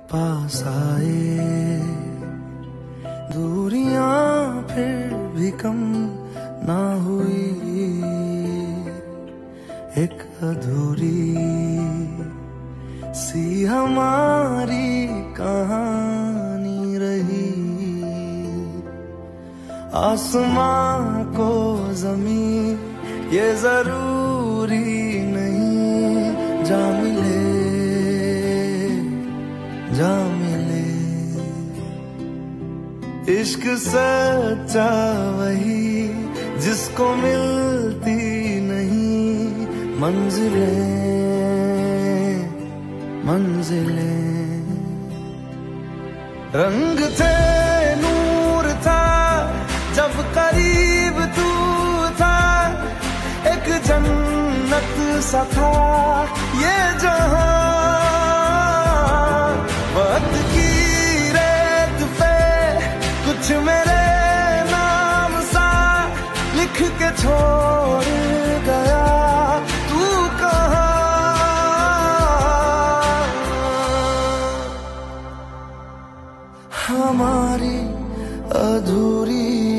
पास आए, दूरियां फिर भी कम ना हुई, एक अधूरी सी हमारी कहानी रही। आसमां को ज़मीं ये जरूरी नहीं, जा मिले जा मिले। इश्क सच्चा वही जिसको मिलती नहीं मंजिलें मंजिलें। रंग थे नूर था जब करीब तू था, एक जन्नत सा था ये जहां। वक्त की रेत पे कुछ मेरे नाम सा लिख के छोड़ गया, तू कहाँ। हमारी अधूरी